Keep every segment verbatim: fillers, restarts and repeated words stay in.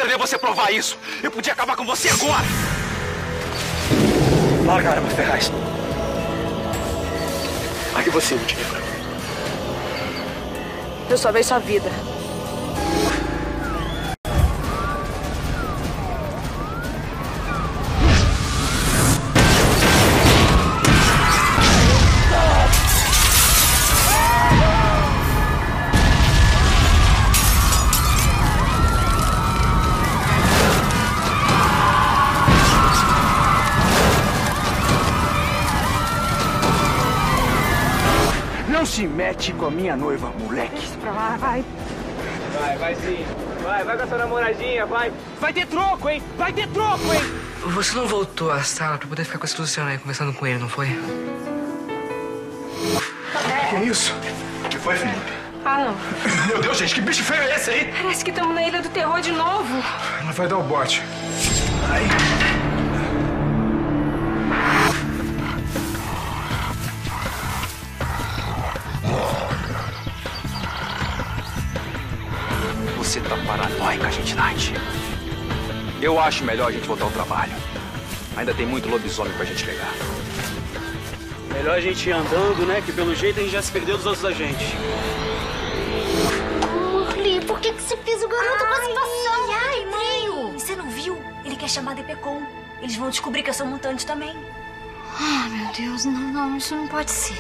poder você provar isso. Eu podia acabar com você agora. Larga a arma, Ferraz. Largue você, Montenegro. Eu só vejo sua vida. Não se mete com a minha noiva, moleque. Pra lá, vai. Vai, vai sim. Vai, vai com a sua namoradinha, vai. Vai ter troco, hein? Vai ter troco, hein? Você não voltou à sala pra poder ficar com esse Luciano aí conversando com ele, não foi? Que é isso? O que foi, Felipe? Ah, não. Meu Deus, gente, que bicho feio é esse aí? Parece que estamos na Ilha do Terror de novo. Ela vai dar o bote. Ai. Você tá paranoica, gente Knight. Eu acho melhor a gente voltar ao trabalho. Ainda tem muito lobisomem pra gente pegar. Melhor a gente ir andando, né? Que pelo jeito a gente já se perdeu dos outros agentes. Morley, por que que você fez o garoto com a situação? Ai, mãe! Você não viu? Ele quer chamar D P C O M. Eles vão descobrir que eu sou mutante também. Ah, meu Deus, não, não, isso não pode ser.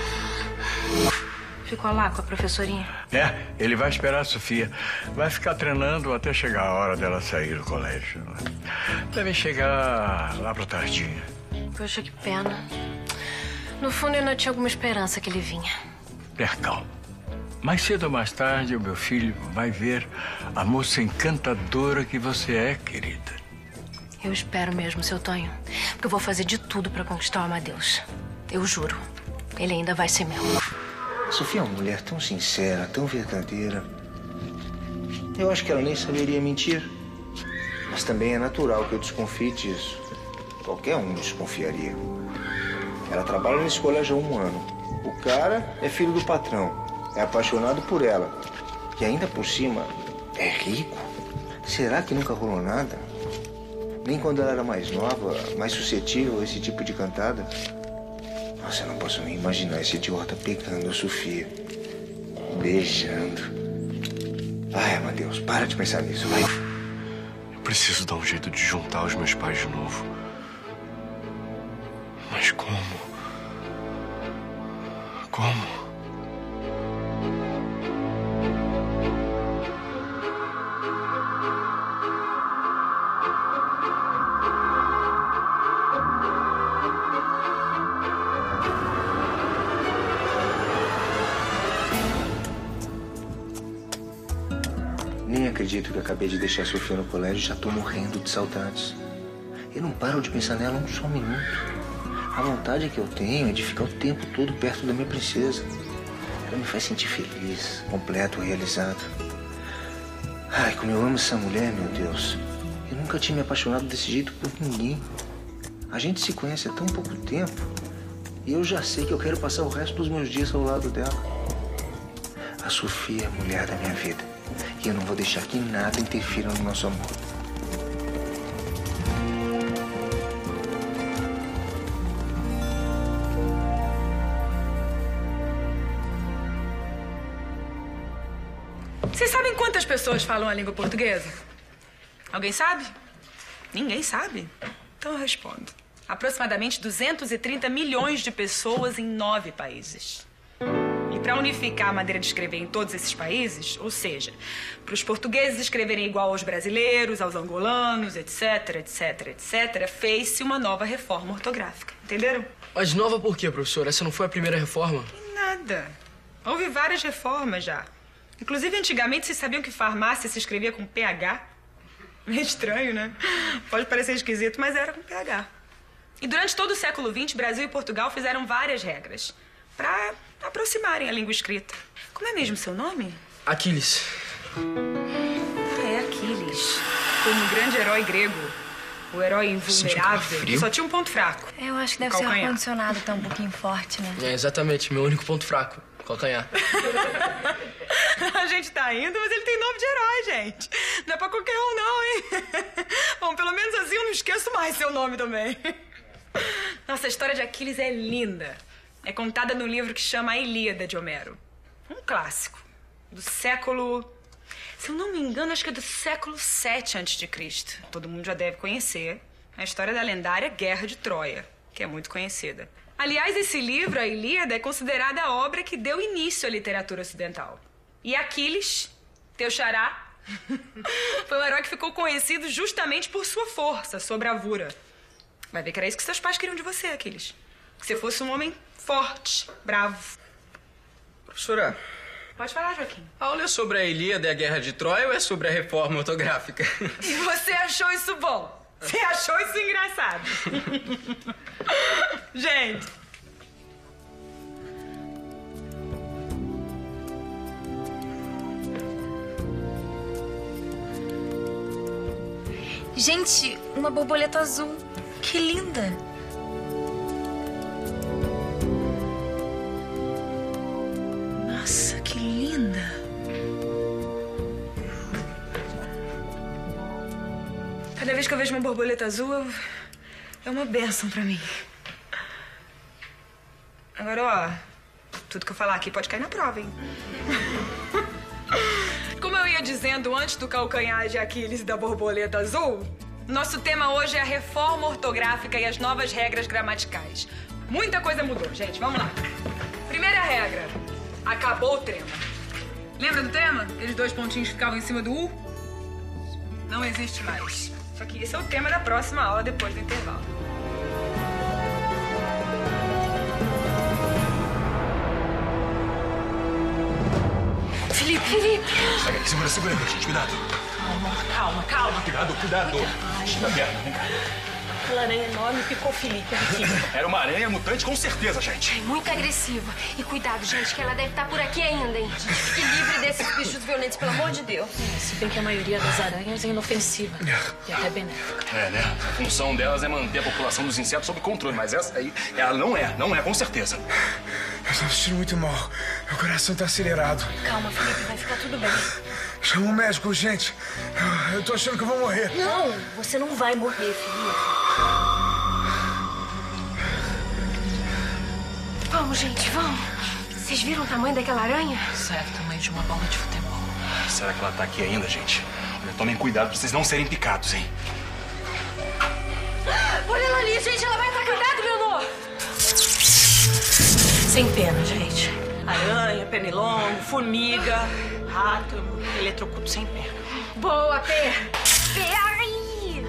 Ficou lá com a professorinha? É, ele vai esperar a Sofia. Vai ficar treinando até chegar a hora dela sair do colégio. Deve chegar lá pra tardinha. Poxa, que pena. No fundo, eu ainda tinha alguma esperança que ele vinha. Tenha calma. Mais cedo ou mais tarde, o meu filho vai ver a moça encantadora que você é, querida. Eu espero mesmo, seu Tonho. Porque eu vou fazer de tudo pra conquistar o Amadeus. Eu juro. Ele ainda vai ser meu. A Sofia é uma mulher tão sincera, tão verdadeira. Eu acho que ela nem saberia mentir. Mas também é natural que eu desconfie disso. Qualquer um desconfiaria. Ela trabalha nesse colégio há um ano. O cara é filho do patrão. É apaixonado por ela. E ainda por cima, é rico. Será que nunca rolou nada? Nem quando ela era mais nova, mais suscetível a esse tipo de cantada? Nossa, eu não posso nem imaginar esse idiota pegando a Sofia. Beijando. Ai, meu Deus, para de pensar nisso, vai. Eu preciso dar um jeito de juntar os meus pais de novo. Mas como? Como? Nem acredito que acabei de deixar a Sofia no colégio e já tô morrendo de saudades. Eu não paro de pensar nela um só minuto. A vontade que eu tenho é de ficar o tempo todo perto da minha princesa. Ela me faz sentir feliz, completo, realizado. Ai, como eu amo essa mulher, meu Deus. Eu nunca tinha me apaixonado desse jeito por ninguém. A gente se conhece há tão pouco tempo. E eu já sei que eu quero passar o resto dos meus dias ao lado dela. A Sofia é a mulher da minha vida. E eu não vou deixar que nada interfira no nosso amor. Vocês sabem quantas pessoas falam a língua portuguesa? Alguém sabe? Ninguém sabe? Então eu respondo. Aproximadamente duzentos e trinta milhões de pessoas em nove países. E para unificar a maneira de escrever em todos esses países, ou seja, para os portugueses escreverem igual aos brasileiros, aos angolanos, etc, etc, etc, fez-se uma nova reforma ortográfica. Entenderam? Mas nova por quê, professor? Essa não foi a primeira reforma? Nada. Houve várias reformas já. Inclusive, antigamente, vocês sabiam que farmácia se escrevia com P H? Meio estranho, né? Pode parecer esquisito, mas era com P H. E durante todo o século vinte, Brasil e Portugal fizeram várias regras para aproximarem a língua escrita. Como é mesmo seu nome? Aquiles. Ah, é Aquiles. Como um grande herói grego. O herói invulnerável. Que só tinha um ponto fraco. Eu acho que deve ser o ar-condicionado, tá um pouquinho forte, né? É, exatamente. Meu único ponto fraco. Calcanhar. A gente tá indo, mas ele tem nome de herói, gente. Não é pra qualquer um, não, hein? esqueço mais seu nome também. Nossa, a história de Aquiles é linda. É contada no livro que chama A Ilíada, de Homero. Um clássico. Do século... Se eu não me engano, acho que é do século sete antes de Cristo. Todo mundo já deve conhecer a história da lendária Guerra de Troia, que é muito conhecida. Aliás, esse livro, A Ilíada, é considerada a obra que deu início à literatura ocidental. E Aquiles, teu xará, foi um herói que ficou conhecido justamente por sua força, sua bravura. Vai ver que era isso que seus pais queriam de você, Aquiles. Que você fosse um homem forte, bravo. Professora... Pode falar, Joaquim. A aula é sobre a Ilíada e a Guerra de Troia ou é sobre a reforma ortográfica? E você achou isso bom? Você achou isso engraçado? Gente... Gente, uma borboleta azul. Que linda! Nossa, que linda! Cada vez que eu vejo uma borboleta azul, eu... é uma bênção pra mim. Agora, ó, tudo que eu falar aqui pode cair na prova, hein? Como eu ia dizendo antes do calcanhar de Aquiles e da borboleta azul, nosso tema hoje é a reforma ortográfica e as novas regras gramaticais. Muita coisa mudou, gente. Vamos lá. Primeira regra. Acabou o trema. Lembra do trema? Aqueles dois pontinhos que ficavam em cima do U? Não existe mais. Só que esse é o tema da próxima aula, depois do intervalo. Felipe, Felipe! Sai aqui, segura, segura, gente, cuidado. Calma, calma, calma. Cuidado, cuidado. Chega perto, vem cá. Aquela aranha enorme picou Felipe aqui. Era uma aranha mutante, com certeza, gente. Muito agressiva. E cuidado, gente, que ela deve estar por aqui ainda, hein? Fique livre desses bichos violentos, pelo amor de Deus. É, se bem que a maioria das aranhas é inofensiva e até benéfica. É, né? A função delas é manter a população dos insetos sob controle, mas essa aí, ela não é, não é, com certeza. Eu estou me sentindo muito mal. Meu coração está acelerado. Calma, Felipe, vai ficar tudo bem. Chama um médico, gente. Eu tô achando que eu vou morrer. Não, você não vai morrer, Felipe. Vamos, gente, vamos. Vocês viram o tamanho daquela aranha? Certo, tamanho de uma bola de futebol. Será que ela tá aqui ainda, gente? Olha, tomem cuidado pra vocês não serem picados, hein? Olha ela ali, gente, ela vai entrar. Cuidado, Leonor! Sem pena, gente. Aranha, pernilongo, formiga, rato, eletrocuto sem pena. Boa, Pê! Pê, ai!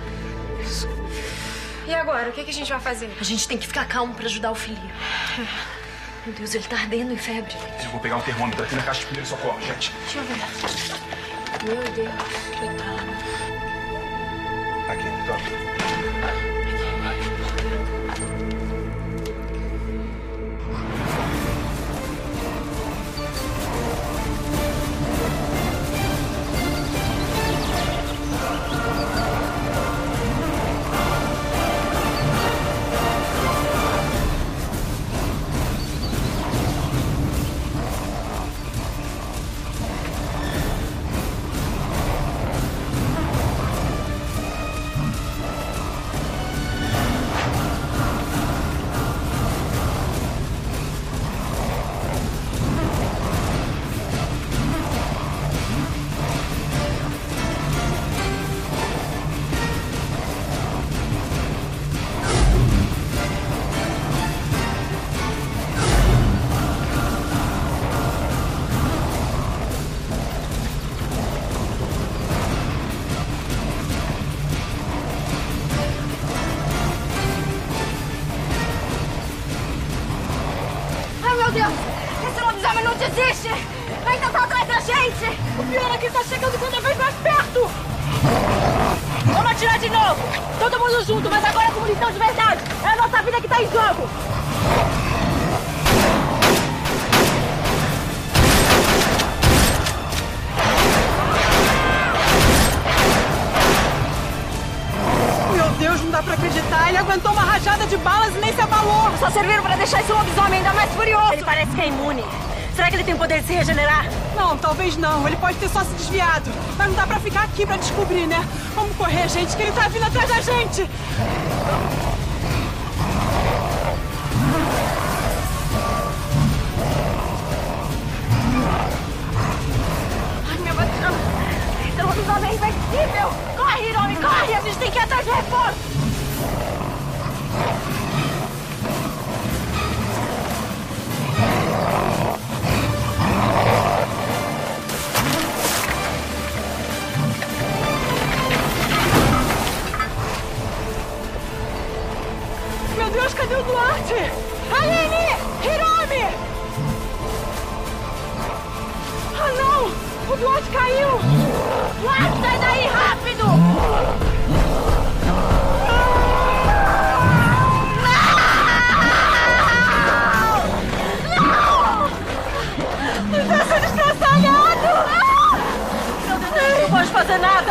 E agora, o que, que a gente vai fazer? A gente tem que ficar calmo pra ajudar o Felipe. Meu Deus, ele tá ardendo em febre. Eu vou pegar um termômetro aqui na caixa de primeiro socorro, gente. Deixa eu ver. Meu Deus, coitado. Aqui, toma. Desiste! Ainda tá atrás da gente! O pior é que tá chegando cada vez mais perto! Vamos atirar de novo! Todo mundo junto, mas agora com munição de verdade! É a nossa vida que tá em jogo! Meu Deus, não dá pra acreditar! Ele aguentou uma rajada de balas e nem se abalou! Só serviram pra deixar esse lobisomem ainda mais furioso! Ele parece que é imune! Será que ele tem o poder de se regenerar? Não, talvez não. Ele pode ter só se desviado. Mas não dá pra ficar aqui pra descobrir, né? Vamos correr. correr, gente, que ele tá vindo atrás da gente! Ai, meu Deus! Estamos no nome invencível! Corre, Hiromi, corre! A gente tem que ir atrás de reforço! Meu Deus, cadê o Duarte? Aline! Hiromi! Ah, não! O Duarte caiu! Duarte, sai daí, rápido! Não! Não! Ele tá sendo estraçalhado! Meu Deus, a gente não pode fazer nada!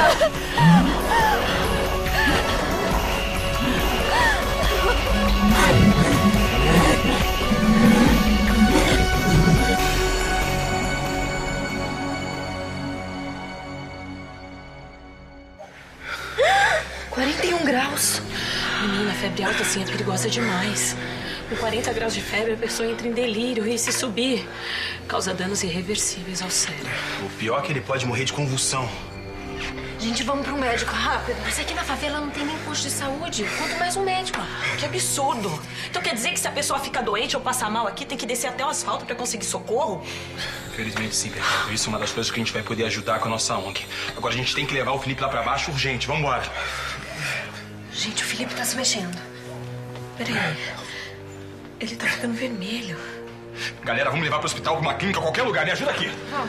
quarenta e um graus. Menina, febre alta assim é perigosa demais. Com quarenta graus de febre, a pessoa entra em delírio e, se subir, causa danos irreversíveis ao cérebro. O pior é que ele pode morrer de convulsão. Gente, vamos pro médico, rápido. Mas aqui na favela não tem nem posto de saúde. Quanto mais um médico. Que absurdo. Então quer dizer que se a pessoa fica doente ou passa mal aqui, tem que descer até o asfalto pra conseguir socorro? Felizmente sim, Perpétua. Isso é uma das coisas que a gente vai poder ajudar com a nossa O N G. Agora a gente tem que levar o Felipe lá pra baixo urgente. Vambora. Gente, o Felipe tá se mexendo. Peraí. Ele tá ficando vermelho. Galera, vamos levar pro hospital, pra uma clínica, qualquer lugar. Me ajuda aqui. Vamos.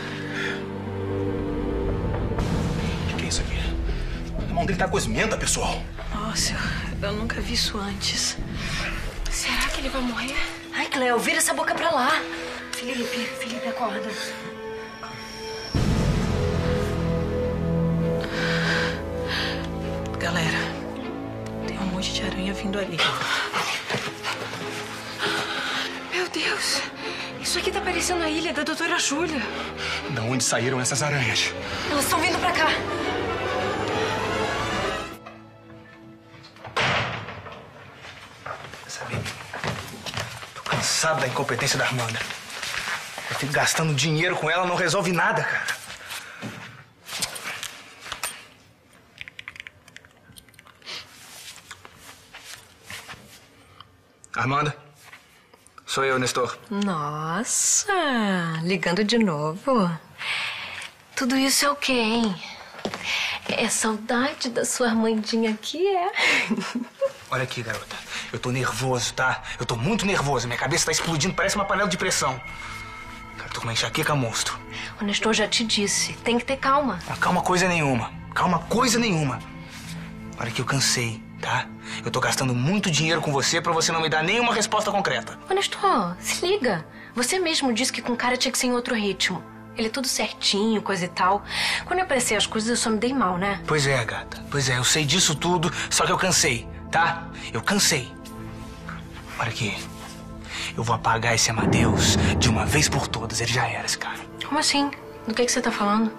O que, que é isso aqui? A mão dele tá gosmenta, pessoal. Nossa, eu, eu nunca vi isso antes. Será que ele vai morrer? Ai, Cleo, vira essa boca pra lá. Felipe, Felipe, acorda. Galera, tem um monte de aranha vindo ali. Meu Deus, isso aqui tá parecendo a ilha da doutora Júlia. Da onde saíram essas aranhas? Elas estão vindo pra cá. Sabe, tô cansado da incompetência da Armanda. Eu fico gastando dinheiro com ela, não resolve nada, cara. Armanda? Sou eu, Nestor. Nossa, ligando de novo. Tudo isso é o quê, hein? É saudade da sua Armandinha aqui, é? Olha aqui, garota. Eu tô nervoso, tá? Eu tô muito nervoso. Minha cabeça tá explodindo, parece uma panela de pressão. Cara, tô com uma enxaqueca monstro. O Nestor já te disse, tem que ter calma. Não, calma coisa nenhuma. Calma coisa nenhuma. Olha que eu cansei, tá? Eu tô gastando muito dinheiro com você pra você não me dar nenhuma resposta concreta. Ô, Nestor, se liga. Você mesmo disse que com o cara tinha que ser em outro ritmo. Ele é tudo certinho, coisa e tal. Quando eu apareci as coisas, eu só me dei mal, né? Pois é, gata. Pois é, eu sei disso tudo, só que eu cansei, tá? Eu cansei. Olha aqui. Eu vou apagar esse Amadeus de uma vez por todas. Ele já era, esse cara. Como assim? Do que, que você tá falando?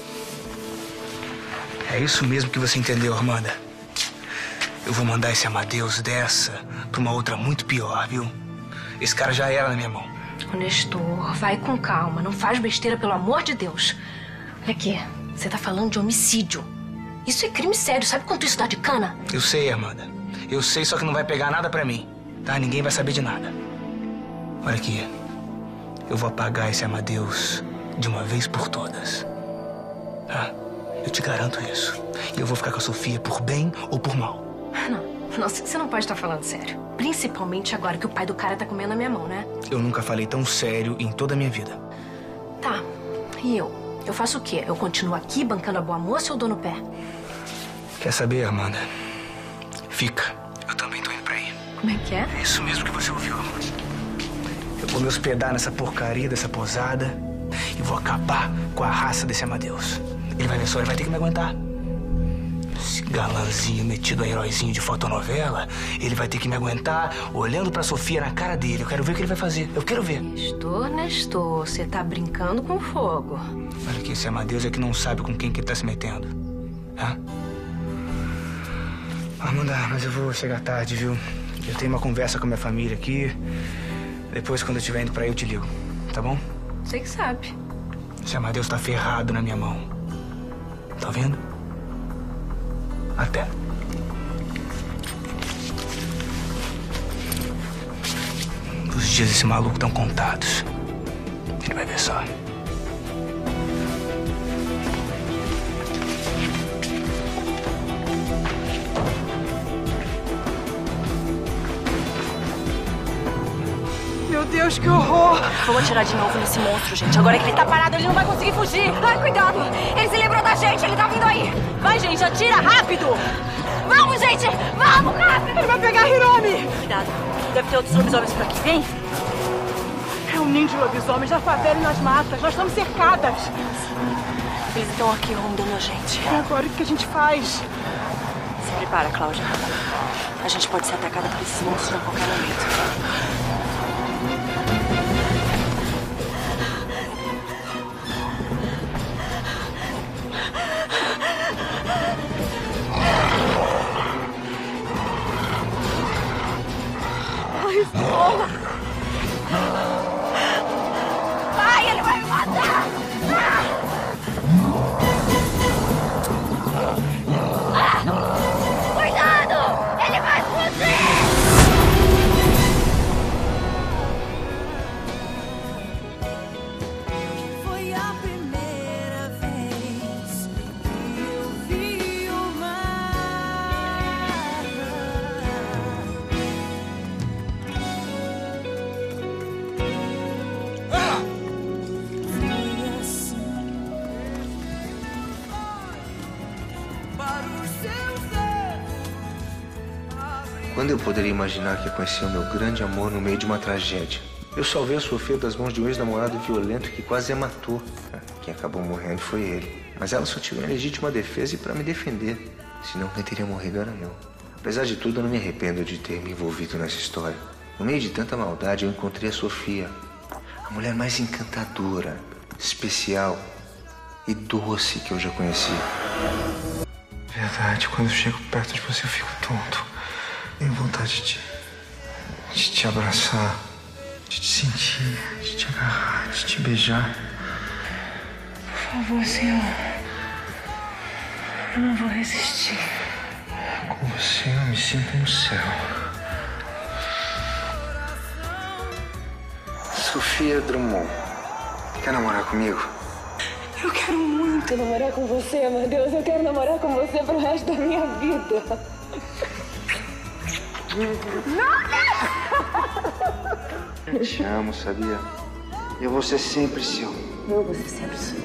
É isso mesmo que você entendeu, Armanda. Eu vou mandar esse Amadeus dessa pra uma outra muito pior, viu? Esse cara já era na minha mão. Ô, Nestor, vai com calma. Não faz besteira, pelo amor de Deus. Olha aqui, você tá falando de homicídio. Isso é crime sério. Sabe quanto isso dá de cana? Eu sei, Amanda. Eu sei, só que não vai pegar nada pra mim, tá? Ninguém vai saber de nada. Olha aqui. Eu vou apagar esse Amadeus de uma vez por todas. Tá? Eu te garanto isso. E eu vou ficar com a Sofia por bem ou por mal. Não. Nossa, você não pode estar falando sério. Principalmente agora que o pai do cara tá comendo a minha mão, né? Eu nunca falei tão sério em toda a minha vida. Tá. E eu? Eu faço o quê? Eu continuo aqui bancando a boa moça ou dou no pé? Quer saber, Amanda? Fica. Eu também tô indo pra aí. Como é que é? É isso mesmo que você ouviu, Amanda. Eu vou me hospedar nessa porcaria dessa posada e vou acabar com a raça desse Amadeus. Ele vai ver só, ele vai ter que me aguentar. Esse galãzinho metido a heróizinho de fotonovela, ele vai ter que me aguentar olhando pra Sofia na cara dele. Eu quero ver o que ele vai fazer. Eu quero ver. Nestor, Nestor, você tá brincando com fogo. Olha aqui, esse Amadeus é que não sabe com quem que ele tá se metendo. Hã? Amanda, mas eu vou chegar tarde, viu? Eu tenho uma conversa com a minha família aqui. Depois, quando eu estiver indo pra aí, eu te ligo. Tá bom? Você que sabe. Esse Amadeus tá ferrado na minha mão. Tá vendo? Até. Os dias desse maluco estão contados. Ele vai ver só. Meu Deus, que horror! Vamos atirar de novo nesse monstro, gente. Agora que ele tá parado, ele não vai conseguir fugir. Ai, cuidado! Ele se lembrou da gente, ele tá vindo aí! Vai, gente, atira rápido! Vamos, gente! Vamos, rápido! Ele vai pegar a Hiromi! Cuidado, deve ter outros lobisomens por aqui. Vem! É um ninho de lobisomens na favela e nas matas. Nós estamos cercadas. Eles estão aqui rondando a gente. E agora o que a gente faz? Se prepara, Cláudia. A gente pode ser atacada por esses monstros a qualquer momento. Ai, ele vai me matar! Ah! Cuidado! Ele vai fugir! Foi a primeira vez que eu vi o mar. Quando eu poderia imaginar que ia conhecer o meu grande amor no meio de uma tragédia? Eu salvei a Sofia das mãos de um ex-namorado violento que quase a matou. Quem acabou morrendo foi ele. Mas ela só tirou em legítima defesa e para me defender. Senão quem teria morrido era eu. Apesar de tudo, eu não me arrependo de ter me envolvido nessa história. No meio de tanta maldade, eu encontrei a Sofia. A mulher mais encantadora, especial e doce que eu já conheci. Verdade, quando eu chego perto de você eu fico tonto. Tenho vontade de, de te abraçar, de te sentir, de te agarrar, de te beijar. Por favor, senhor. Eu não vou resistir. Com você eu me sinto no céu. Sofia Drummond, quer namorar comigo? Eu quero muito namorar com você, meu Deus. Eu quero namorar com você pro resto da minha vida. Eu te amo, sabia? Eu vou ser sempre seu. Eu vou ser sempre sua.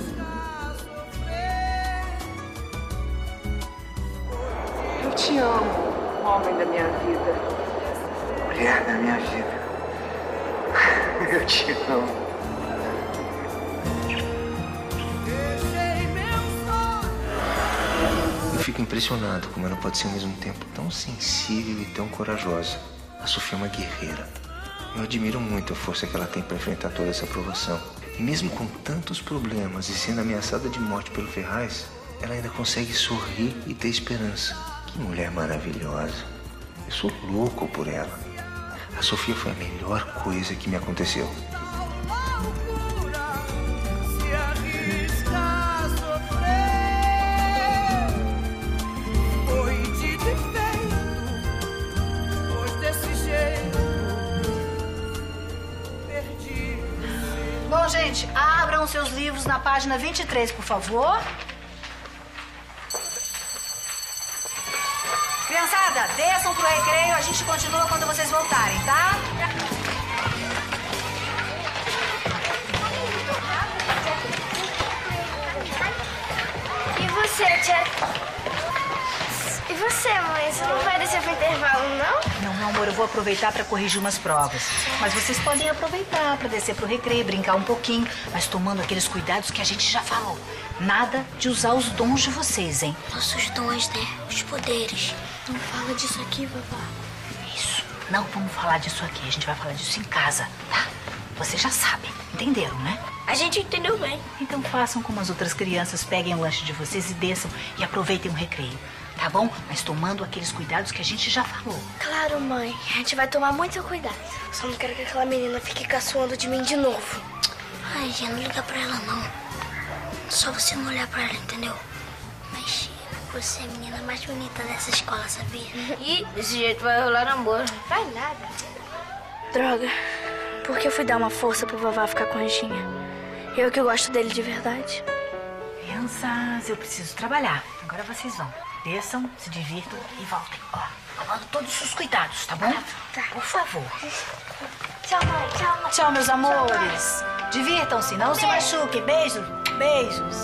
Eu te amo, homem da minha vida. Mulher da minha vida. Eu te amo. Eu fico impressionado como ela pode ser ao mesmo tempo tão sensível e tão corajosa. A Sofia é uma guerreira. Eu admiro muito a força que ela tem para enfrentar toda essa provação. E mesmo com tantos problemas e sendo ameaçada de morte pelo Ferraz, ela ainda consegue sorrir e ter esperança. Que mulher maravilhosa. Eu sou louco por ela. A Sofia foi a melhor coisa que me aconteceu. Bom, gente, abram seus livros na página vinte e três, por favor. Criançada, desçam pro recreio, a gente continua quando vocês voltarem, tá? E você, tia? E você, mãe? Você não vai descer pro intervalo, não? Não, meu amor, eu vou aproveitar para corrigir umas provas. Mas vocês podem aproveitar para descer pro recreio, brincar um pouquinho, mas tomando aqueles cuidados que a gente já falou. Nada de usar os dons de vocês, hein? Nossos dons, né? Os poderes. Não fala disso aqui, vovó. Isso. Não vamos falar disso aqui. A gente vai falar disso em casa, tá? Vocês já sabem. Entenderam, né? A gente entendeu bem. Então façam como as outras crianças. Peguem o lanche de vocês e desçam e aproveitem o recreio, tá? tá bom? Mas tomando aqueles cuidados que a gente já falou. Claro, mãe. A gente vai tomar muito cuidado. Só não quero que aquela menina fique caçoando de mim de novo. Ai, Gia, não liga pra ela, não. Só você não olhar pra ela, entendeu? Mas você é a menina mais bonita dessa escola, sabia? Ih, desse jeito vai rolar namoro. Vai nada. Droga. Por que eu fui dar uma força pro vovó ficar com a Anjinha? Eu que gosto dele de verdade. Crianças, eu preciso trabalhar. Agora vocês vão. Desçam, se divirtam e voltem. Ó, tomando todos os cuidados, tá bom? Tá. Por favor. Tchau, mãe. Tchau, mãe. Tchau, meus amores. Divirtam-se, não se machuquem. Beijos. Beijos.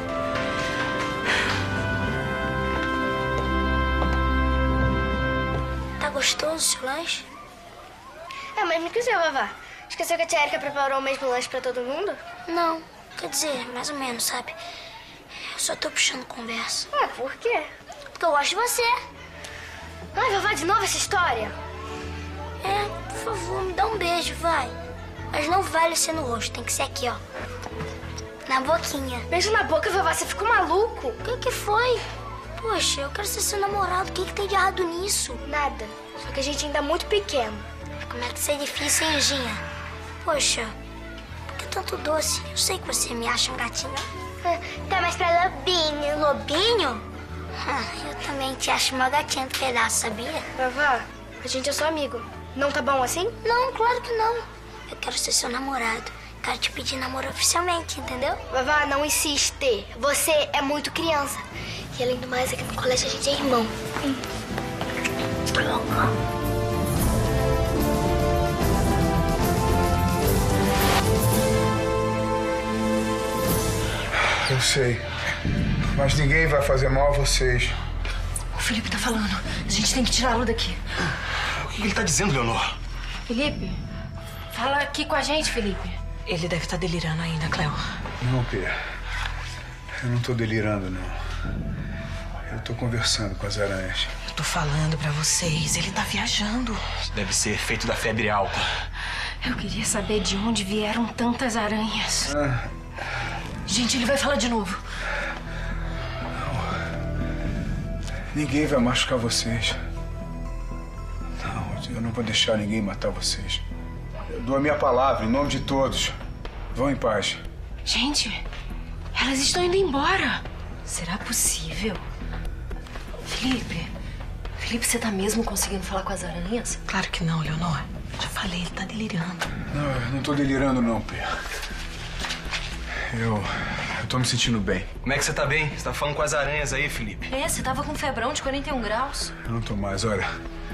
Tá gostoso o seu lanche? É, mas me quiser, vovó. Esqueceu que a tia Erika preparou o mesmo lanche pra todo mundo? Não. Quer dizer, mais ou menos, sabe? Eu só tô puxando conversa. Ah, por quê? Porque eu gosto de você. Ai, vovó, de novo essa história? É, por favor, me dá um beijo, vai. Mas não vale ser no rosto, tem que ser aqui, ó. Na boquinha. Beijo na boca, vovó, você ficou maluco? O que que foi? Poxa, eu quero ser seu namorado, o que que tem de errado nisso? Nada, só que a gente ainda é muito pequeno. Como é que isso é difícil, hein, Ginha? Poxa, por que tanto doce? Eu sei que você me acha um gatinho. Tá mais pra lobinho. Lobinho? Ah, eu também te acho uma gatinha do pedaço, sabia? Vovó, a gente é só amigo. Não tá bom assim? Não, claro que não. Eu quero ser seu namorado. Quero te pedir namoro oficialmente, entendeu? Vovó, não insiste. Você é muito criança. E além do mais, aqui no colégio a gente é irmão. Hum. Eu sei. Mas ninguém vai fazer mal a vocês. O Felipe tá falando. A gente tem que tirá-lo daqui. O que ele tá dizendo, Leonor? Felipe, fala aqui com a gente, Felipe. Ele deve estar delirando ainda, Cleo. Não, Pê. Eu não tô delirando, não. Eu tô conversando com as aranhas. Eu tô falando pra vocês, ele tá viajando. Deve ser efeito da febre alta. Eu queria saber de onde vieram tantas aranhas. Ah. Gente, ele vai falar de novo. Ninguém vai machucar vocês. Não, eu não vou deixar ninguém matar vocês. Eu dou a minha palavra, em nome de todos. Vão em paz. Gente, elas estão indo embora. Será possível? Felipe, Felipe, você tá mesmo conseguindo falar com as aranhas? Claro que não, Leonor. Já falei, ele tá delirando. Não, eu não tô delirando, não, Pê. Eu... eu tô me sentindo bem. Como é que você tá bem? Você tá falando com as aranhas aí, Felipe? É, você tava com febrão de quarenta e um graus. Eu não tô mais, olha.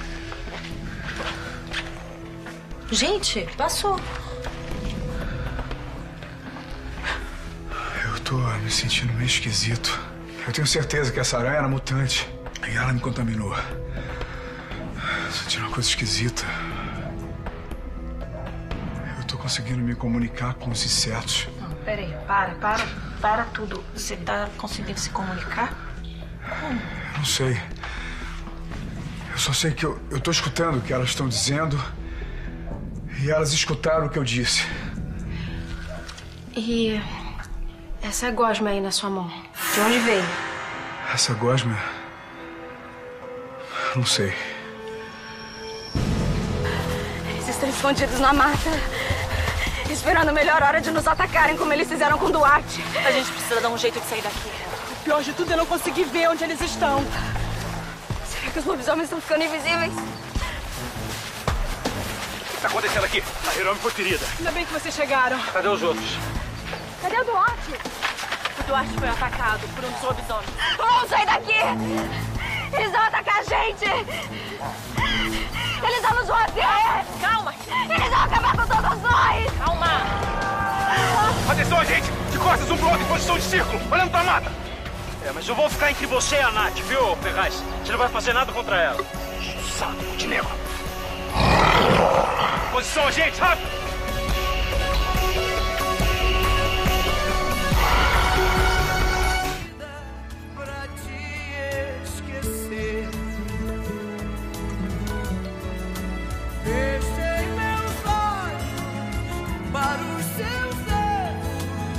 Gente, passou. Eu tô me sentindo meio esquisito. Eu tenho certeza que essa aranha era mutante. E ela me contaminou. Sentindo uma coisa esquisita. Eu tô conseguindo me comunicar com os insetos. Não, peraí, para, para, para tudo. Você tá conseguindo se comunicar? Hum. Eu não sei. Eu só sei que eu, eu tô escutando o que elas estão dizendo. E elas escutaram o que eu disse. E essa gosma aí na sua mão, de onde veio? Essa gosma... não sei. Eles estão escondidos na mata, esperando a melhor hora de nos atacarem, como eles fizeram com Duarte. A gente precisa dar um jeito de sair daqui. O pior de tudo é não conseguir ver onde eles estão. Será que os lobisomens estão ficando invisíveis? O que tá acontecendo aqui? A Hiromi foi ferida. Ainda bem que vocês chegaram. Cadê os outros? Cadê o Duarte? O Duarte foi atacado por um dos lobisomens. Vamos sair daqui! Eles vão atacar a gente! Eles vão nos bater! Calma! Eles vão acabar com todos nós! Calma! Atenção, gente! De costas um pro outro em posição de círculo, olhando pra mata! É, mas eu vou ficar entre você e a Nath, viu, Ferraz? A gente não vai fazer nada contra ela. Saco, Montenegro! Posição, gente, rápido! Pra te esquecer, fechei meus olhos para os seus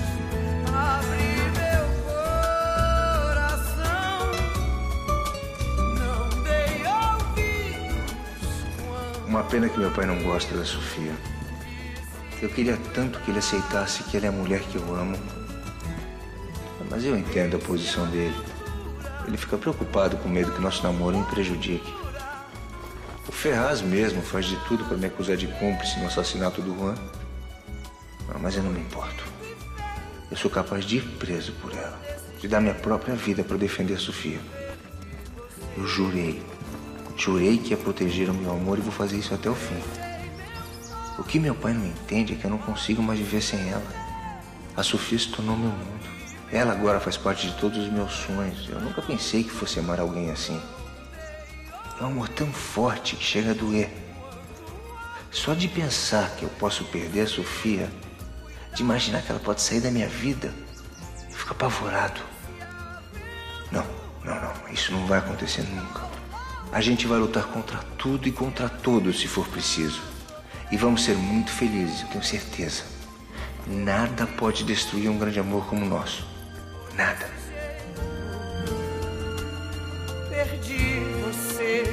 dedos, abri meu coração Uma pena que meu pai não gosta da Sofia. Eu queria tanto que ele aceitasse que ela é a mulher que eu amo. Mas eu entendo a posição dele. Ele fica preocupado com medo que nosso namoro me prejudique. O Ferraz mesmo faz de tudo para me acusar de cúmplice no assassinato do Juan. Ah, mas eu não me importo. Eu sou capaz de ir preso por ela. De dar minha própria vida para defender a Sofia. Eu jurei. Jurei que ia proteger o meu amor e vou fazer isso até o fim. O que meu pai não entende é que eu não consigo mais viver sem ela. A Sofia se tornou meu mundo. Ela agora faz parte de todos os meus sonhos. Eu nunca pensei que fosse amar alguém assim. É um amor tão forte que chega a doer. Só de pensar que eu posso perder a Sofia, de imaginar que ela pode sair da minha vida, eu fico apavorado. Não, não, não. Isso não vai acontecer nunca. A gente vai lutar contra tudo e contra todos se for preciso. E vamos ser muito felizes, eu tenho certeza. Nada pode destruir um grande amor como o nosso. Nada. Perdi você.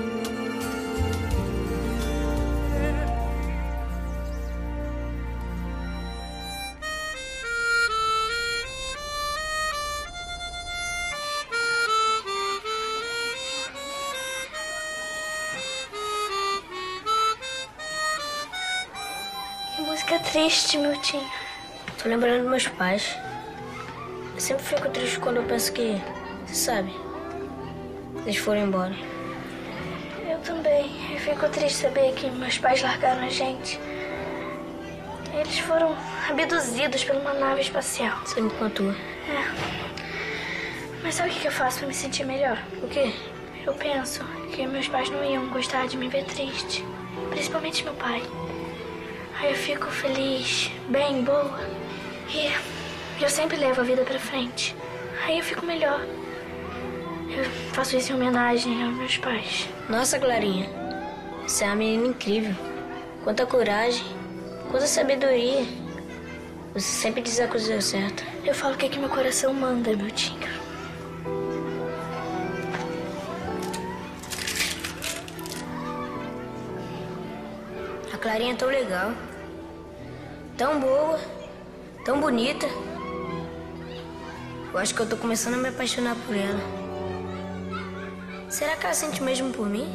Que música triste, Miltinho. Tô lembrando dos meus pais. Eu sempre fico triste quando eu penso que, você sabe, eles foram embora. Eu também. Eu fico triste saber que meus pais largaram a gente. Eles foram abduzidos por uma nave espacial. Você me contou. É. Mas sabe o que eu faço pra me sentir melhor? O quê? Eu penso que meus pais não iam gostar de me ver triste. Principalmente meu pai. Aí eu fico feliz, bem, boa. E eu sempre levo a vida pra frente. Aí eu fico melhor. Eu faço isso em homenagem aos meus pais. Nossa, Clarinha, você é uma menina incrível. Quanta coragem, quanta sabedoria. Você sempre diz a coisa certa. Eu falo o que, é que meu coração manda, Miltinho. A Clarinha é tão legal, tão boa, tão bonita. Eu acho que eu tô começando a me apaixonar por ela. Será que ela sente mesmo por mim?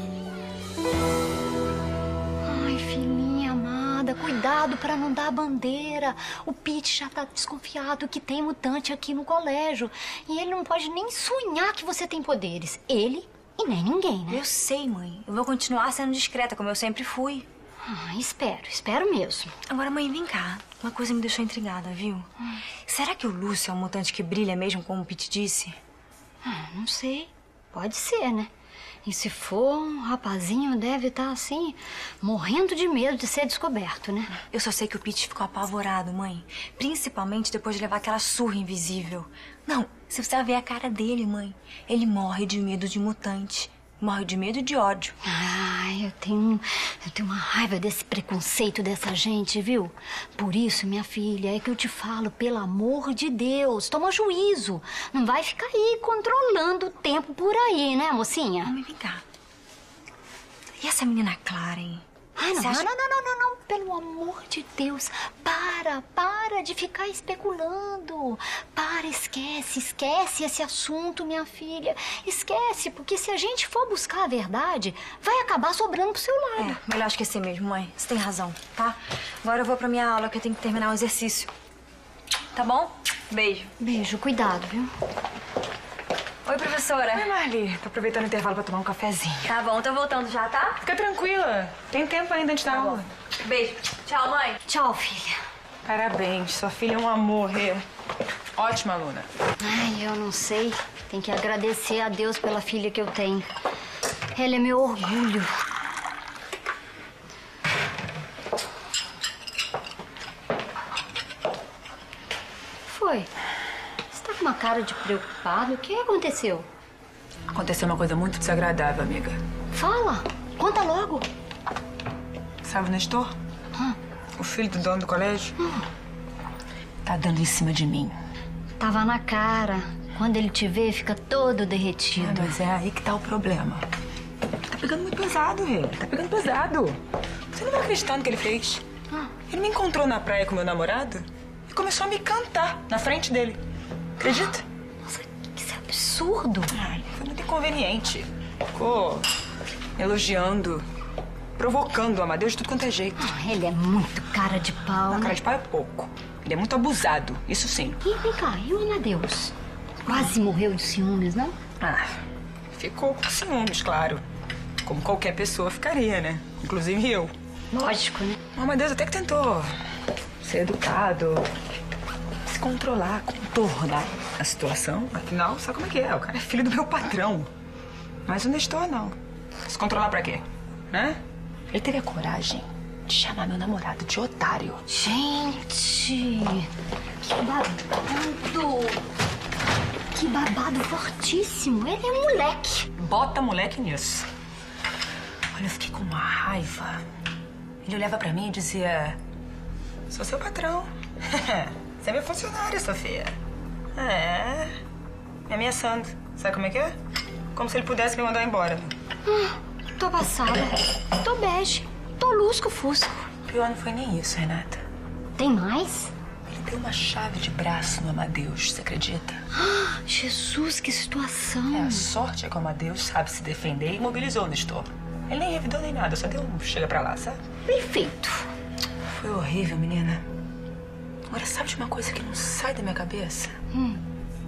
Ai, filhinha amada, cuidado para não dar a bandeira. O Pete já tá desconfiado que tem mutante aqui no colégio. E ele não pode nem sonhar que você tem poderes. Ele e nem ninguém, né? Eu sei, mãe. Eu vou continuar sendo discreta, como eu sempre fui. Ah, espero, espero mesmo. Agora, mãe, vem cá. Uma coisa me deixou intrigada, viu? Hum. Será que o Lúcio é um mutante que brilha mesmo, como o Pete disse? Ah, não sei. Pode ser, né? E se for, um rapazinho deve estar, assim, morrendo de medo de ser descoberto, né? Eu só sei que o Pete ficou apavorado, mãe. Principalmente depois de levar aquela surra invisível. Não, você precisa ver a cara dele, mãe. Ele morre de medo de mutante. Morre de medo e de ódio. Ai, eu tenho, eu tenho uma raiva desse preconceito dessa gente, viu? Por isso, minha filha, é que eu te falo, pelo amor de Deus, toma juízo. Não vai ficar aí controlando o tempo por aí, né, mocinha? Mãe, vem cá. E essa menina Clara, hein? Ai, não, acha... não, não, não, não, não, pelo amor de Deus. Para, para de ficar especulando. Para, esquece, esquece esse assunto, minha filha. Esquece, porque se a gente for buscar a verdade, vai acabar sobrando pro seu lado. É, melhor esquecer mesmo, mãe. Você tem razão, tá? Agora eu vou pra minha aula, que eu tenho que terminar o exercício. Tá bom? Beijo. Beijo, cuidado, viu? Oi, professora. Oi, Marli. Tô aproveitando o intervalo pra tomar um cafezinho. Tá bom, tô voltando já, tá? Fica tranquila. Tem tempo ainda antes da tá aula. Beijo. Tchau, mãe. Tchau, filha. Parabéns. Sua filha é um amor, Rê. Ótima aluna. Ai, eu não sei. Tem que agradecer a Deus pela filha que eu tenho. Ela é meu orgulho. Foi? Você tá com uma cara de preocupado. O que aconteceu? Aconteceu uma coisa muito desagradável, amiga. Fala. Conta logo. Sabe o Nestor? Hum. O filho do dono do colégio? Hum. Tá dando em cima de mim. Tava na cara. Quando ele te vê, fica todo derretido. É, mas é aí que tá o problema. Tá pegando muito pesado, Rê. Tá pegando pesado. Você não vai acreditar no que ele fez. Ele me encontrou na praia com meu namorado e começou a me cantar na frente dele. Acredita? Nossa, isso é absurdo. Ai, foi muito inconveniente. Ficou elogiando, provocando o Amadeus de tudo quanto é jeito. Ah, ele é muito cara de pau. Não, cara de pau é pouco. Ele é muito abusado, isso sim. E vem cá, e o Amadeus? Quase morreu de ciúmes, não? Ah, ficou com ciúmes, claro. Como qualquer pessoa ficaria, né? Inclusive eu. Lógico, né? O Amadeus até que tentou ser educado, se controlar, contornar a situação. Afinal, sabe como é que é? O cara é filho do meu patrão. Mas o Nestor não. Se controlar pra quê? Né? Ele teve a coragem de chamar meu namorado de otário. Gente, que babado. Que babado fortíssimo. Ele é um moleque. Bota moleque nisso. Olha, eu fiquei com uma raiva. Ele olhava pra mim e dizia... Sou seu patrão. Você é minha funcionária, Sofia. É. Me ameaçando. Sabe como é que é? Como se ele pudesse me mandar embora. Ah, tô passada. Tô bege. Tô lusco-fusco. Pior não foi nem isso, Renata. Tem mais? Ele deu uma chave de braço no Amadeus, você acredita? Ah, Jesus, que situação. É, a sorte é que o Amadeus sabe se defender e mobilizou o Nestor. Ele nem revidou nem nada, só deu um chega pra lá, sabe? Perfeito. Foi horrível, menina. Agora, sabe de uma coisa que não sai da minha cabeça? Hum.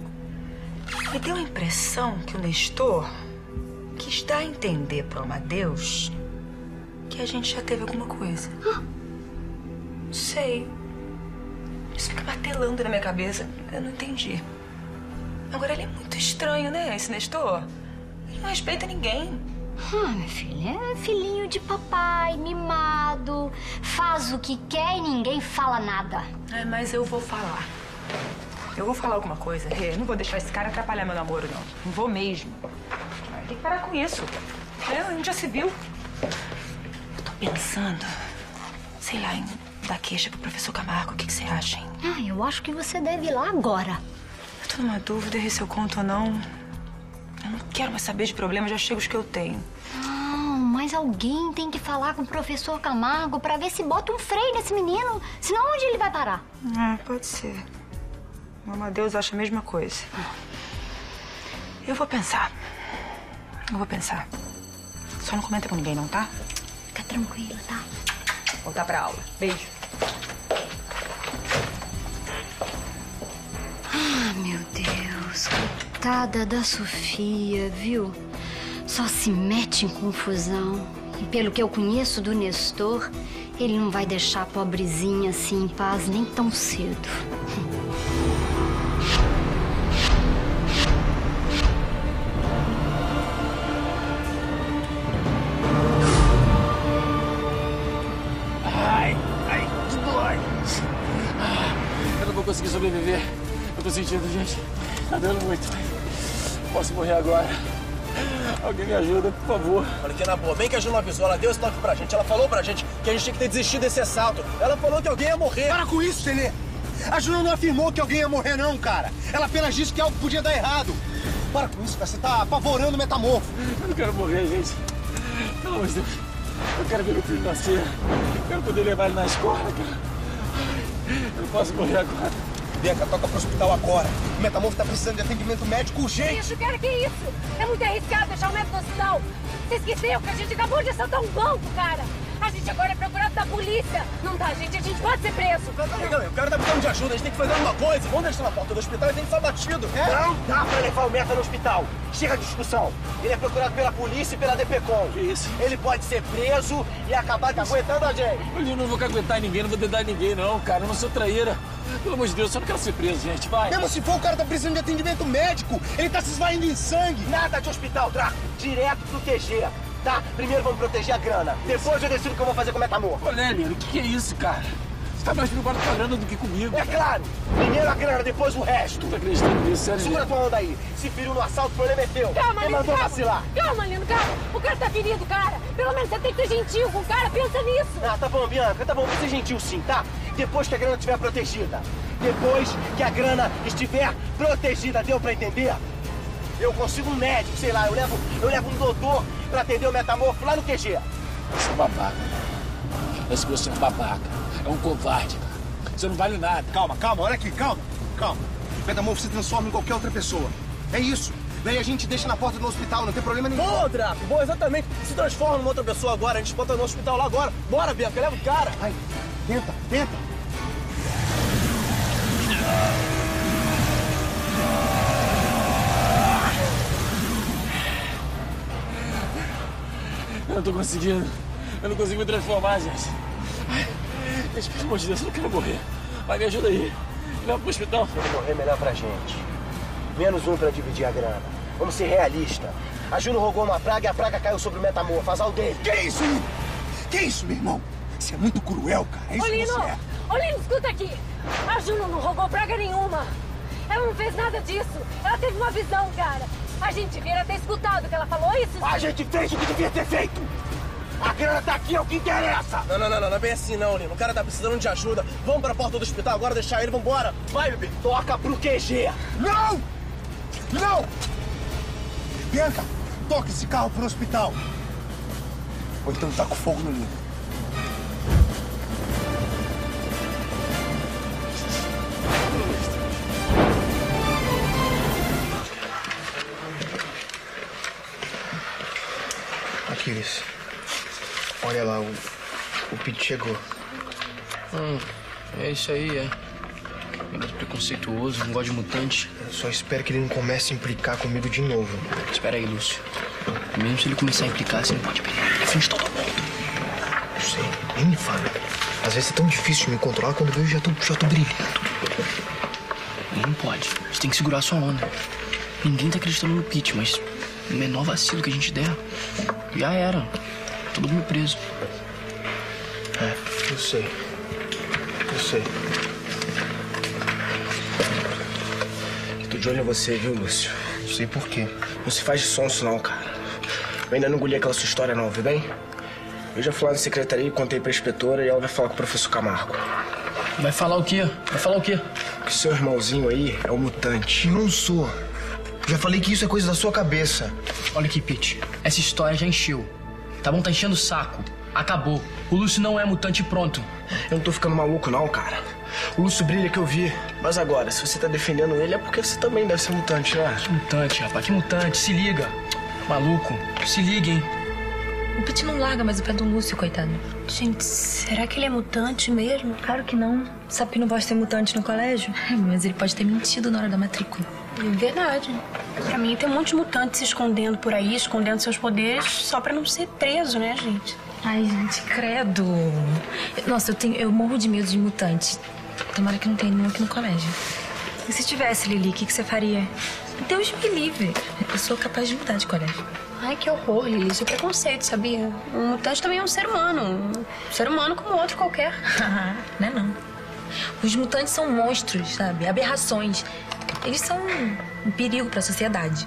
Me deu a impressão que o Nestor quis dar a entender pro Amadeus que a gente já teve alguma coisa. Ah. Não sei. Isso fica martelando na minha cabeça. Eu não entendi. Agora, ele é muito estranho, né, esse Nestor? Ele não respeita ninguém. Ah, minha filha, é filhinho de papai, mimado. Faz o que quer e ninguém fala nada. É, mas eu vou falar. Eu vou falar alguma coisa, Rê. Eu não vou deixar esse cara atrapalhar meu namoro, não. Não vou mesmo. Tem que parar com isso. É, a gente já se viu. Eu tô pensando, sei lá, em dar queixa pro professor Camargo. O que, que você acha, hein? Ah, eu acho que você deve ir lá agora. Eu tô numa dúvida se eu conto ou não. Eu não quero mais saber de problemas, já chego os que eu tenho. Não, mas alguém tem que falar com o professor Camargo pra ver se bota um freio nesse menino. Senão onde ele vai parar? É, pode ser. O Amadeus acha a mesma coisa. Eu vou pensar. Eu vou pensar. Só não comenta com ninguém, não, tá? Fica tranquila, tá? Voltar pra aula. Beijo. Ah, meu Deus. Coitada da Sofia, viu? Só se mete em confusão. E pelo que eu conheço do Nestor, ele não vai deixar a pobrezinha assim em paz nem tão cedo. Ai, ai, dói. Eu não vou conseguir sobreviver. Eu tô sentindo, gente. Tá dando muito. Posso morrer agora. Alguém me ajuda, por favor. Olha aqui na boa, bem que a Ju não avisou, ela deu esse toque pra gente. Ela falou pra gente que a gente tinha que ter desistido desse assalto. Ela falou que alguém ia morrer. Para com isso, Tenê! A Ju não afirmou que alguém ia morrer, não, cara. Ela apenas disse que algo podia dar errado. Para com isso, cara. Você tá apavorando o metamorfo. Eu não quero morrer, gente. Pelo amor de Deus. Eu quero ver meu filho nascer. Eu quero poder levar ele na escola, cara. Eu não posso morrer agora. Bianca, toca pro hospital agora. O metamorfo tá precisando de atendimento médico urgente. Isso, cara, que isso? É muito arriscado deixar o médico no hospital. Você esqueceu que a gente acabou de assaltar um banco, cara. A gente agora é procurado da polícia. Não tá, gente? A gente pode ser preso. Não, o cara tá precisando de ajuda. A gente tem que fazer alguma coisa. Vamos deixar na porta do hospital e tem que ser batido. É? Não dá pra levar o Meta no hospital. Chega de discussão. Ele é procurado pela polícia e pela DPCOM. Que isso? Ele pode ser preso e acabar aguentando a gente. Eu não vou aguentar ninguém, não vou dedar ninguém, não, cara. Eu não sou traíra. Pelo amor de Deus, eu só não quero ser preso, gente. Vai. Mesmo se for, o cara tá precisando de atendimento médico. Ele tá se esvaindo em sangue. Nada de hospital, Draco. Direto pro Q G. Tá? Primeiro vamos proteger a grana. Depois eu decido o que eu vou fazer com o metamorfo. Olha, Lino, o que, que é isso, cara? Você tá mais preocupado com a grana do que comigo. É claro. Primeiro a grana, depois o resto. Não tô acreditando nisso, sério. Segura tua onda aí. Se feriu no assalto, o problema é teu. Calma, Quem Lino, mandou calma. vacilar? Calma, Lino, calma. O cara tá ferido, cara. Pelo menos você tem que ser gentil com o cara. Pensa nisso. Ah, tá bom, Bianca. Tá bom, vou ser gentil sim, tá? Depois que a grana estiver protegida. Depois que a grana estiver protegida. Deu pra entender? Eu consigo um médico, sei lá, eu levo, eu levo um doutor pra atender o metamorfo lá no Q G. Você é um babaca. Esse você é um babaca. É um covarde. Você não vale nada. Calma, calma, olha aqui, calma, calma. O metamorfo se transforma em qualquer outra pessoa. É isso. Daí a gente deixa na porta do hospital, não tem problema nenhum. Boa, Draco, boa, exatamente. Se transforma numa outra pessoa agora, a gente bota no hospital lá agora. Bora, Bianca, leva o cara. Vai, tenta, tenta. Eu não tô conseguindo. Eu não consigo me transformar, gente. Gente, pelo amor de Deus, eu não quero morrer. Vai, me ajuda aí. Me leva pro hospital. Se ele morrer, melhor pra gente. Menos um pra dividir a grana. Vamos ser realistas. A Juno rogou uma praga e a praga caiu sobre o metamorfo, azar dele. Que isso, Lino? Que isso, meu irmão? Você é muito cruel, cara. É isso Ô, que Lino! você é. Ô, Lino, escuta aqui. A Juno não roubou praga nenhuma. Ela não fez nada disso. Ela teve uma visão, cara. A gente devia ter escutado o que ela falou, isso? A gente fez o que devia ter feito. A grana tá aqui, é o que interessa. Não, não, não, não, não é bem assim não, Lino. O cara tá precisando de ajuda. Vamos pra porta do hospital agora, deixar ele, vambora. Vai, bebê. Toca pro Q G. Não! Não! Bianca, toca esse carro pro hospital. Ou então tá com fogo no Lino. Aquiles, olha lá, o, o Pete chegou. Hum, é isso aí, é. Menos preconceituoso, não gosta de mutante. Eu só espero que ele não comece a implicar comigo de novo. Espera aí, Lúcio. Mesmo se ele começar a implicar, você não pode brigar na frente de todo mundo. Eu sei, nem me fala. Às vezes é tão difícil de me controlar, quando eu vejo já tô, já tô brilhando. Não pode. Você tem que segurar a sua onda. Ninguém tá acreditando no Pete, mas o menor vacilo que a gente der, já era. Todo mundo preso. É, eu sei. Eu sei. Tô de olho em você, viu, Lúcio? Não sei por quê. Não se faz de sonso, não, cara. Eu ainda não engoli aquela sua história, não, viu bem? Eu já fui lá na secretaria e contei pra inspetora e ela vai falar com o professor Camargo. Vai falar o quê? Vai falar o quê? Que seu irmãozinho aí é um mutante. Eu não sou. Já falei que isso é coisa da sua cabeça. Olha aqui, Pete. Essa história já encheu. Tá bom? Tá enchendo o saco. Acabou. O Lúcio não é mutante, pronto. Eu não tô ficando maluco, não, cara. O Lúcio brilha que eu vi. Mas agora, se você tá defendendo ele, é porque você também deve ser mutante, né? Que mutante, rapaz. Que mutante. Se liga. Maluco. Se liga, hein? O Pete não larga mais o pé do Lúcio, coitado. Gente, será que ele é mutante mesmo? Claro que não. Sabe que não pode ter mutante no colégio? É, mas ele pode ter mentido na hora da matrícula. É verdade. Pra mim tem um monte de mutante se escondendo por aí, escondendo seus poderes, só pra não ser preso, né, gente? Ai, gente, credo. Nossa, eu, tenho, eu morro de medo de mutante. Tomara que não tenha nenhum aqui no colégio. E se tivesse, Lili, o que, que você faria? Deus me livre. Eu sou capaz de mudar de colégio. Ai, que horror, Lili. Isso é preconceito, sabia? Um mutante também é um ser humano. Um ser humano como outro qualquer. Não é não. Os mutantes são monstros, sabe? Aberrações. Eles são um perigo pra sociedade.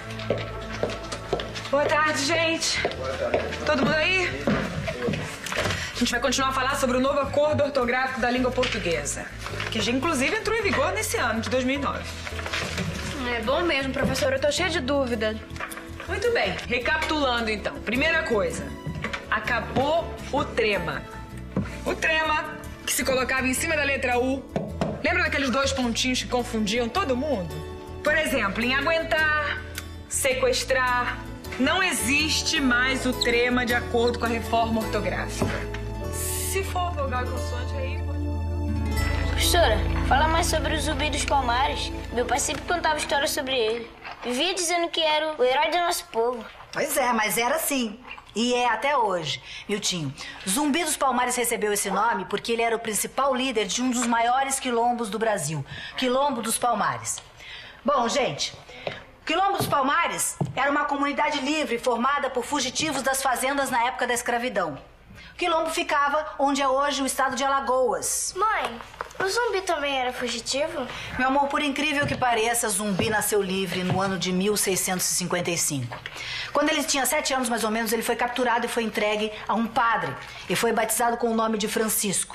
Boa tarde, gente. Boa tarde. Todo mundo aí? A gente vai continuar a falar sobre o novo acordo ortográfico da língua portuguesa, que já inclusive entrou em vigor nesse ano de dois mil e nove. É bom mesmo, professora. Eu tô cheia de dúvida. Muito bem. Recapitulando, então. Primeira coisa. Acabou o trema. O trema, que se colocava em cima da letra U. Lembra daqueles dois pontinhos que confundiam todo mundo? Por exemplo, em aguentar, sequestrar. Não existe mais o trema de acordo com a reforma ortográfica. Se for vogal e consoante, aí pode colocar. Professora, fala mais sobre o Zumbi dos Palmares. Meu pai sempre contava histórias sobre ele. Vivia dizendo que era o herói do nosso povo. Pois é, mas era assim. E é até hoje. Miltinho, Zumbi dos Palmares recebeu esse nome porque ele era o principal líder de um dos maiores quilombos do Brasil. Quilombo dos Palmares. Bom, gente, Quilombo dos Palmares era uma comunidade livre formada por fugitivos das fazendas na época da escravidão. O Quilombo ficava onde é hoje o estado de Alagoas. Mãe, o Zumbi também era fugitivo? Meu amor, por incrível que pareça, Zumbi nasceu livre no ano de mil seiscentos e cinquenta e cinco. Quando ele tinha sete anos, mais ou menos, ele foi capturado e foi entregue a um padre. E foi batizado com o nome de Francisco.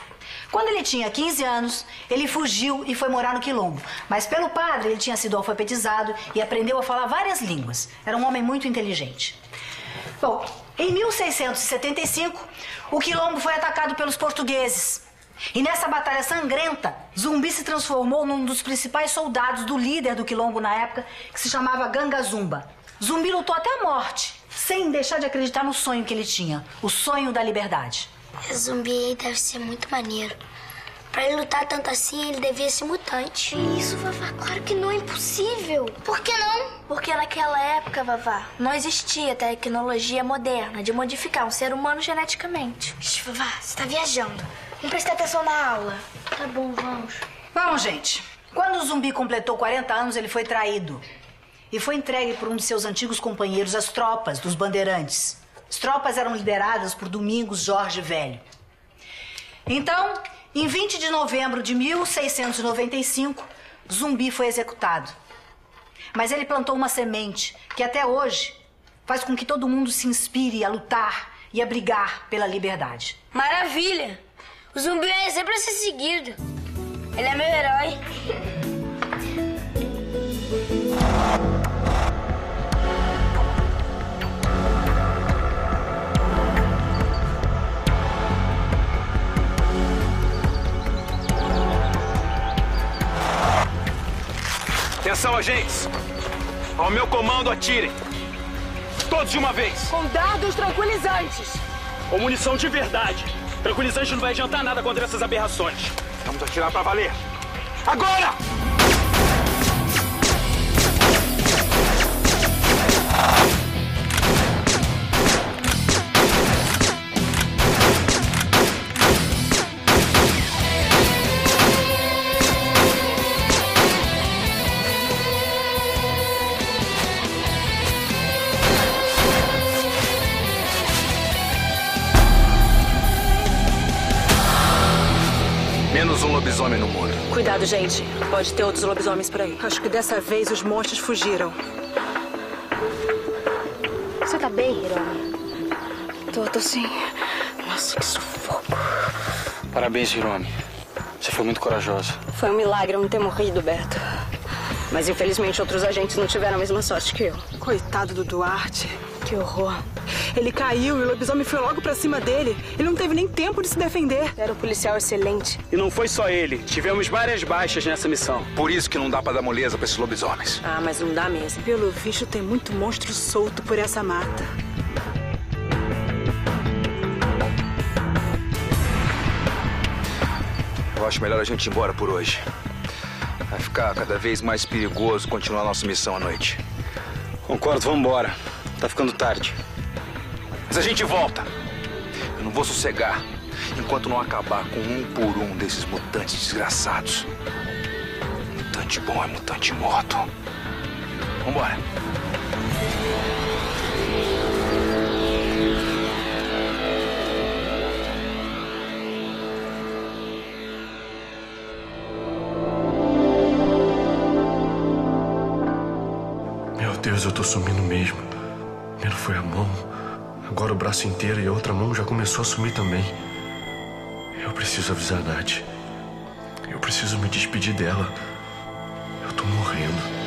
Quando ele tinha quinze anos, ele fugiu e foi morar no Quilombo. Mas pelo padre, ele tinha sido alfabetizado e aprendeu a falar várias línguas. Era um homem muito inteligente. Bom, em mil seiscentos e setenta e cinco, o Quilombo foi atacado pelos portugueses. E nessa batalha sangrenta, Zumbi se transformou num dos principais soldados do líder do Quilombo na época, que se chamava Ganga Zumba. Zumbi lutou até a morte, sem deixar de acreditar no sonho que ele tinha, o sonho da liberdade. Zumbi deve ser muito maneiro. Pra ele lutar tanto assim, ele devia ser mutante. Isso, Vavá, claro que não é impossível. Por que não? Porque naquela época, Vavá, não existia tecnologia moderna de modificar um ser humano geneticamente. Ixi, Vavá, você tá viajando. Não presta atenção na aula. Tá bom, vamos. Vamos, gente. Quando o Zumbi completou quarenta anos, ele foi traído. E foi entregue por um de seus antigos companheiros às tropas dos bandeirantes. As tropas eram lideradas por Domingos Jorge Velho. Então, em vinte de novembro de mil seiscentos e noventa e cinco, Zumbi foi executado. Mas ele plantou uma semente que até hoje faz com que todo mundo se inspire a lutar e a brigar pela liberdade. Maravilha! O Zumbi é um exemplo a ser seguido. Ele é meu herói. Atenção, agentes! Ao meu comando, atirem! Todos de uma vez! Com dardos tranquilizantes! Com munição de verdade! Tranquilizante não vai adiantar nada contra essas aberrações! Vamos atirar pra valer! Agora! Menos um lobisomem no mundo. Cuidado, gente. Pode ter outros lobisomens por aí. Acho que dessa vez os monstros fugiram. Você tá bem, Hiromi? Tô, tô sim. Nossa, que sufoco. Parabéns, Hiromi. Você foi muito corajosa. Foi um milagre eu não ter morrido, Beto. Mas infelizmente outros agentes não tiveram a mesma sorte que eu. Coitado do Duarte. Que horror. Ele caiu e o lobisomem foi logo pra cima dele. Ele não teve nem tempo de se defender. Era um policial excelente. E não foi só ele. Tivemos várias baixas nessa missão. Por isso que não dá pra dar moleza pra esses lobisomens. Ah, mas não dá mesmo. Pelo visto, tem muito monstro solto por essa mata. Eu acho melhor a gente ir embora por hoje. Vai ficar cada vez mais perigoso continuar a nossa missão à noite. Concordo, vamos embora. Tá ficando tarde. Mas a gente volta. Eu não vou sossegar enquanto não acabar com um por um desses mutantes desgraçados. Mutante bom é mutante morto. Vambora. Meu Deus, eu tô sumindo mesmo. Primeiro foi a mão, agora o braço inteiro e a outra mão já começou a sumir também. Eu preciso avisar a Nath. Eu preciso me despedir dela. Eu tô morrendo.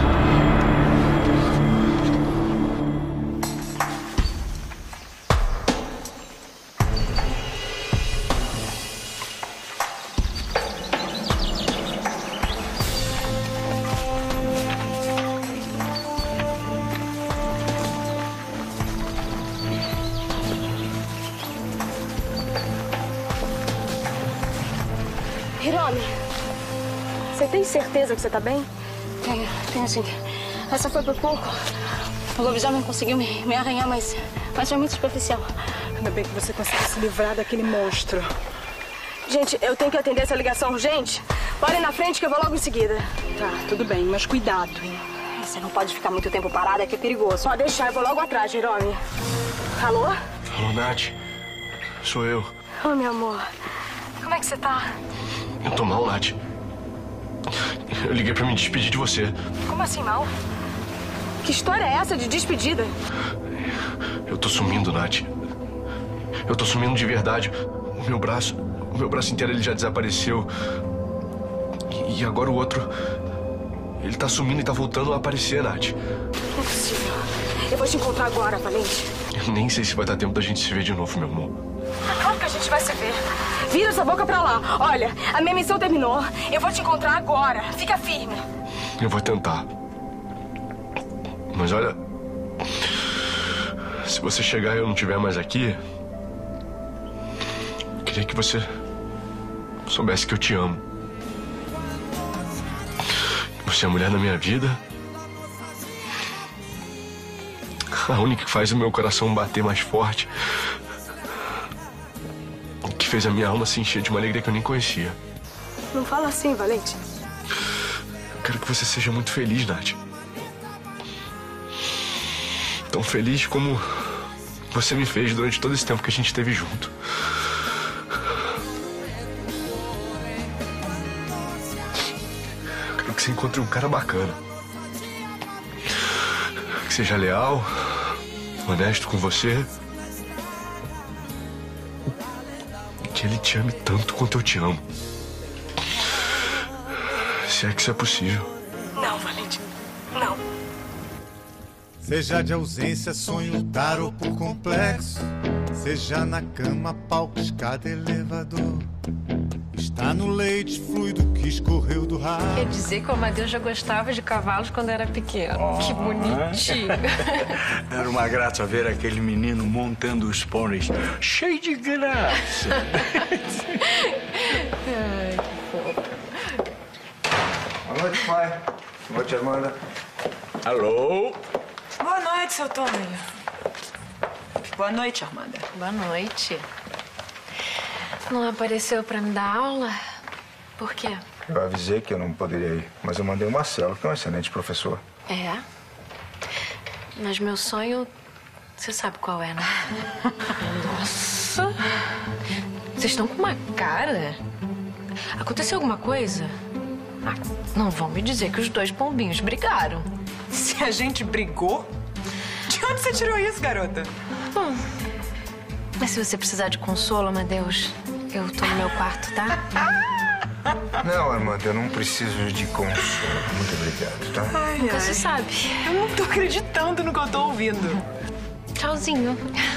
Hiromi, você tem certeza que você tá bem? Tenho, tenho sim. Essa foi por pouco. O lobisomem conseguiu me, me arranhar, mas, mas foi muito superficial. Ainda bem que você conseguiu se livrar daquele monstro. Gente, eu tenho que atender essa ligação urgente. Parem na frente que eu vou logo em seguida. Tá, tudo bem, mas cuidado, hein? Você não pode ficar muito tempo parada, que é perigoso. Pode deixar, eu vou logo atrás, Hiromi. Alô? Alô, Nath. Sou eu. Ô, oh, meu amor. Como é que você tá? Eu tô mal, Nath. Eu liguei pra me despedir de você. Como assim, mal? Que história é essa de despedida? Eu tô sumindo, Nath. Eu tô sumindo de verdade. O meu braço... O meu braço inteiro ele já desapareceu. E agora o outro... Ele tá sumindo e tá voltando a aparecer, Nath. Não é possível. Eu vou te encontrar agora, Valente. Eu nem sei se vai dar tempo da gente se ver de novo, meu amor. É claro que a gente vai se ver. Vira essa boca pra lá. Olha, a minha missão terminou. Eu vou te encontrar agora. Fica firme. Eu vou tentar. Mas olha... Se você chegar e eu não estiver mais aqui... Eu queria que você... soubesse que eu te amo. Você é a mulher da minha vida. A única que faz o meu coração bater mais forte. Que fez a minha alma se encher de uma alegria que eu nem conhecia. Não fala assim, Valente. Eu quero que você seja muito feliz, Nath. Tão feliz como você me fez durante todo esse tempo que a gente esteve junto. Eu quero que você encontre um cara bacana. Que seja leal, honesto com você. E que ele te ame tanto quanto eu te amo. Se é que isso é possível. Não, Valente. Não. Seja de ausência, sonho, dar ou por complexo. Seja na cama, palco, escada, elevador. Está no leite fluido que escorreu do rabo. Quer dizer que o Amadeus já gostava de cavalos quando era pequeno. Oh, que bonitinho. Era uma graça ver aquele menino montando os pôneis. Cheio de graça. Ai, que fofo. Boa noite, pai. Boa noite, Armanda. Alô? Boa noite, seu Tonho. Boa noite, Armanda. Boa noite. Não apareceu pra me dar aula? Por quê? Eu avisei que eu não poderia ir, mas eu mandei o Marcelo, que é um excelente professor. É? Mas meu sonho, você sabe qual é, né? Nossa! Vocês estão com uma cara. Aconteceu alguma coisa? Ah, não vão me dizer que os dois pombinhos brigaram. Se a gente brigou? De onde você tirou isso, garota? Bom, mas se você precisar de consolo, Amadeus, eu tô no meu quarto, tá? Não, Armanda, eu não preciso de consolo. Muito obrigado, tá? Ai, Nunca ai. se sabe. Eu não tô acreditando no que eu tô ouvindo. Tchauzinho.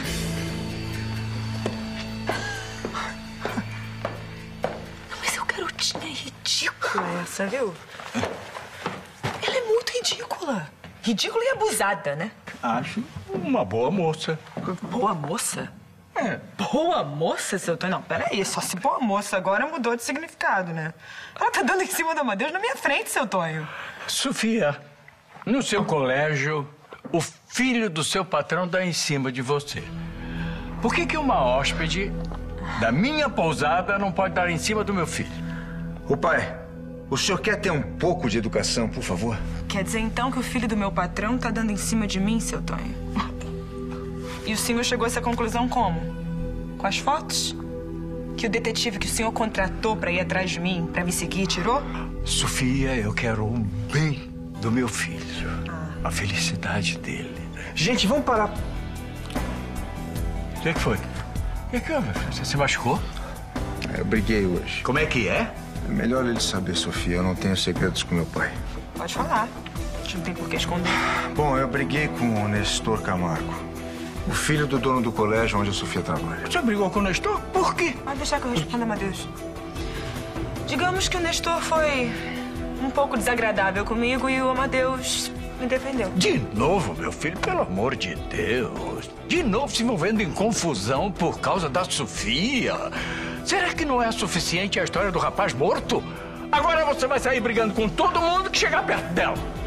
Mas eu garotinha ridícula essa, viu? Ela é muito ridícula. Ridícula e abusada, né? Acho uma boa moça. Boa moça? É. Boa moça, seu Tonho? Não, peraí. Só se boa moça agora mudou de significado, né? Ela tá dando em cima do Amadeus na minha frente, seu Tonho. Sofia, no seu colégio, o filho do seu patrão dá em cima de você. Por que que uma hóspede da minha pousada não pode dar em cima do meu filho? Ô, pai, o senhor quer ter um pouco de educação, por favor? Quer dizer, então, que o filho do meu patrão tá dando em cima de mim, seu Tonho? E o senhor chegou a essa conclusão como? Com as fotos? Que o detetive que o senhor contratou pra ir atrás de mim, pra me seguir, tirou? Sofia, eu quero o bem do meu filho. A felicidade dele. Gente, vamos parar. O que é que foi? O que é que houve? Você se machucou? Eu briguei hoje. Como é que é? É melhor ele saber, Sofia. Eu não tenho segredos com meu pai. Pode falar. A gente não tem por que esconder. Bom, eu briguei com o Nestor Camargo, o filho do dono do colégio onde a Sofia trabalha. Você brigou com o Nestor? Por quê? Pode deixar que eu responda, Amadeus. Digamos que o Nestor foi um pouco desagradável comigo e o Amadeus me defendeu. De novo, meu filho, pelo amor de Deus. De novo se envolvendo em confusão por causa da Sofia. Será que não é suficiente a história do rapaz morto? Agora você vai sair brigando com todo mundo que chegar perto dela.